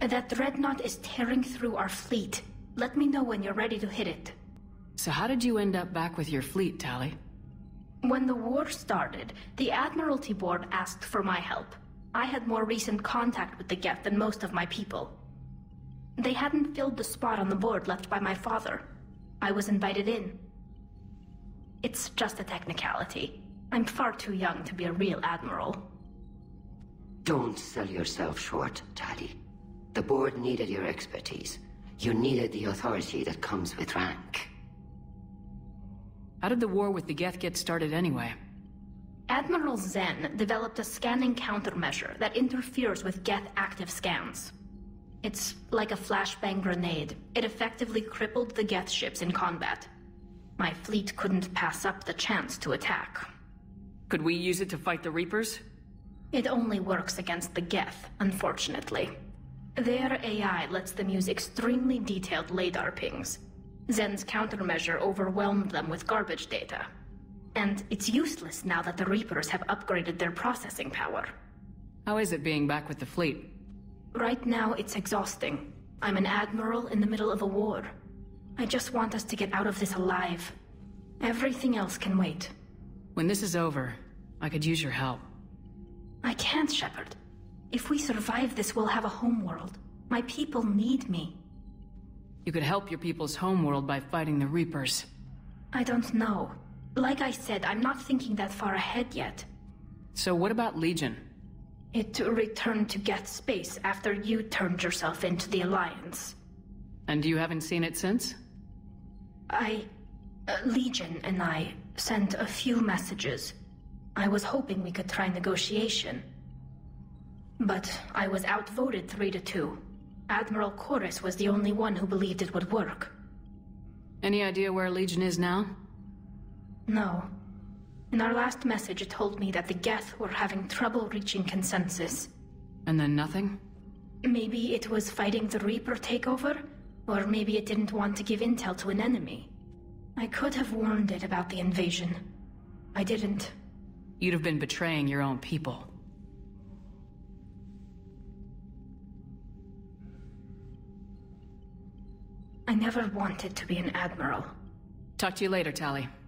That dreadnought is tearing through our fleet. Let me know when you're ready to hit it. So how did you end up back with your fleet, Tali? When the war started, the Admiralty Board asked for my help. I had more recent contact with the Geth than most of my people. They hadn't filled the spot on the board left by my father. I was invited in. It's just a technicality. I'm far too young to be a real admiral. Don't sell yourself short, Tali. The board needed your expertise. You needed the authority that comes with rank. How did the war with the Geth get started anyway? Admiral Zen developed a scanning countermeasure that interferes with Geth active scans. It's like a flashbang grenade. It effectively crippled the Geth ships in combat. My fleet couldn't pass up the chance to attack. Could we use it to fight the Reapers? It only works against the Geth, unfortunately. Their AI lets them use extremely detailed LADAR pings. Zen's countermeasure overwhelmed them with garbage data. And it's useless now that the Reapers have upgraded their processing power. How is it being back with the fleet? Right now, it's exhausting. I'm an admiral in the middle of a war. I just want us to get out of this alive. Everything else can wait. When this is over, I could use your help. I can't, Shepard. If we survive this, we'll have a homeworld. My people need me. You could help your people's homeworld by fighting the Reapers. I don't know. Like I said, I'm not thinking that far ahead yet. So what about Legion? It returned to Geth space after you turned yourself into the Alliance. And you haven't seen it since? Legion and I sent a few messages. I was hoping we could try negotiation. But I was outvoted 3-2. Admiral Chorus was the only one who believed it would work. Any idea where Legion is now? No. In our last message, it told me that the Geth were having trouble reaching consensus. And then nothing? Maybe it was fighting the Reaper takeover, or maybe it didn't want to give intel to an enemy. I could have warned it about the invasion. I didn't. You'd have been betraying your own people. I never wanted to be an admiral. Talk to you later, Tali.